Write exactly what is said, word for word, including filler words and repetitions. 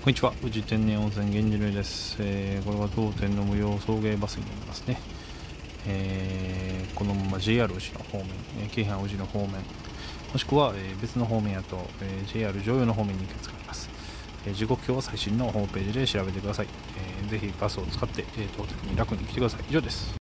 こんにちは、宇治天然温泉源次郎です、えー、これは当店の無料送迎バスになりますね。えー、このまま ジェイアール 宇治の方面、えー、京阪宇治の方面、もしくは、えー、別の方面やと、えー、ジェイアール 常用の方面に行き着かれます。えー、時刻表は最新のホームページで調べてください。えー、ぜひバスを使って、えー、当店に楽に来てください。以上です。